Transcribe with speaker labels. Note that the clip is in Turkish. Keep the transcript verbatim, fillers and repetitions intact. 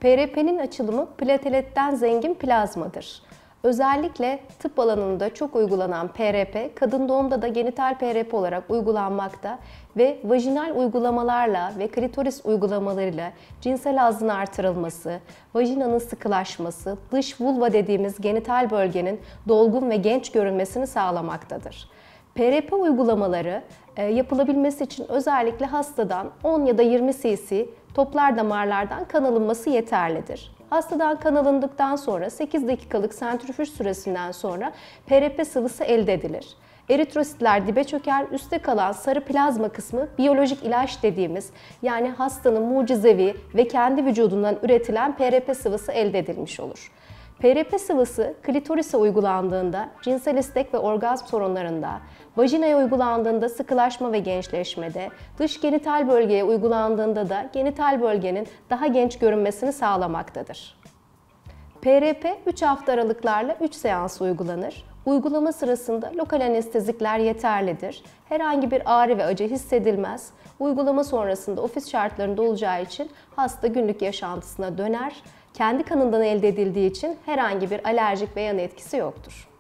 Speaker 1: P R P'nin açılımı plateletten zengin plazmadır. Özellikle tıp alanında çok uygulanan P R P, kadın doğumda da genital P R P olarak uygulanmakta ve vajinal uygulamalarla ve klitoris uygulamalarıyla cinsel hazzın artırılması, vajinanın sıkılaşması, dış vulva dediğimiz genital bölgenin dolgun ve genç görünmesini sağlamaktadır. P R P uygulamaları e, yapılabilmesi için özellikle hastadan on ya da yirmi cc toplar damarlardan kan alınması yeterlidir. Hastadan kan alındıktan sonra sekiz dakikalık sentrifüj süresinden sonra P R P sıvısı elde edilir. Eritrositler dibe çöker, üstte kalan sarı plazma kısmı biyolojik ilaç dediğimiz, yani hastanın mucizevi ve kendi vücudundan üretilen P R P sıvısı elde edilmiş olur. P R P sıvısı klitorise uygulandığında cinsel istek ve orgazm sorunlarında, vajinaya uygulandığında sıkılaşma ve gençleşmede, dış genital bölgeye uygulandığında da genital bölgenin daha genç görünmesini sağlamaktadır. P R P üç hafta aralıklarla üç seans uygulanır. Uygulama sırasında lokal anestezikler yeterlidir. Herhangi bir ağrı ve acı hissedilmez. Uygulama sonrasında ofis şartlarında olacağı için hasta günlük yaşantısına döner. Kendi kanından elde edildiği için herhangi bir alerjik ve yan etkisi yoktur.